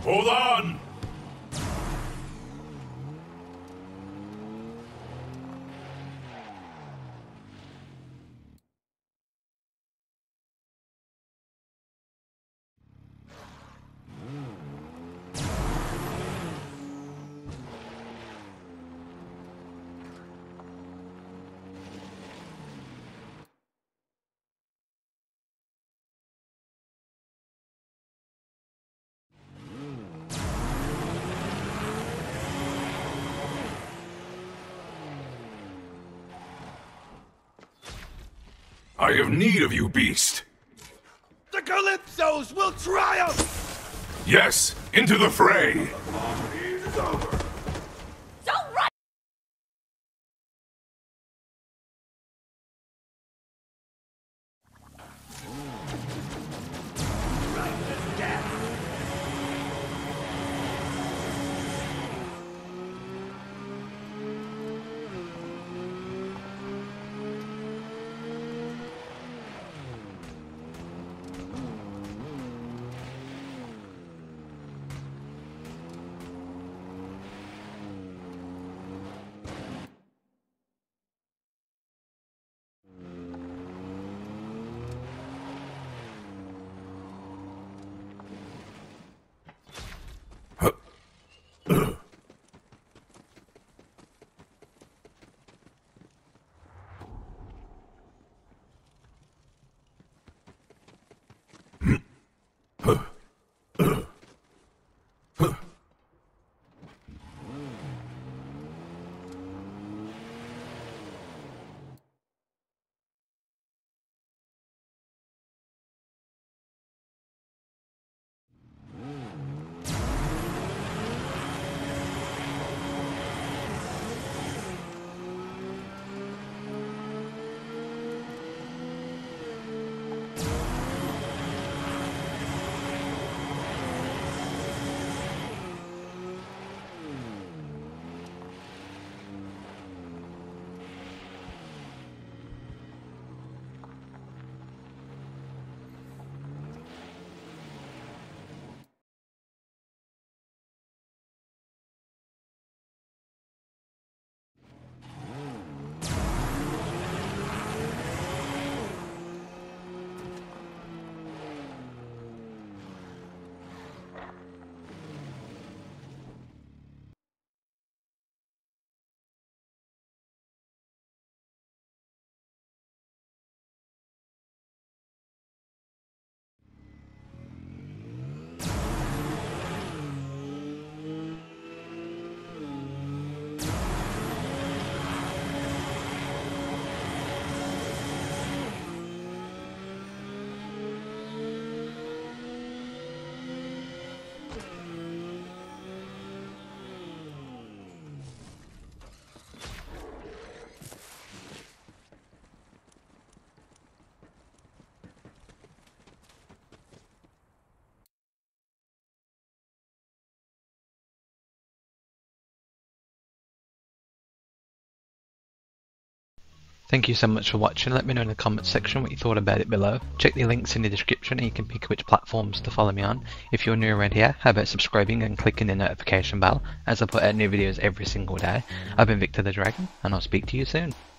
Hold on! I have need of you, beast! The Calypsos will triumph! Yes, into the fray! The party is over! Don't run! Right as death! Thank you so much for watching. Let me know in the comments section what you thought about it below. Check the links in the description and you can pick which platforms to follow me on. If you're new around here, how about subscribing and clicking the notification bell as I put out new videos every single day. I've been Victor the Dragon and I'll speak to you soon.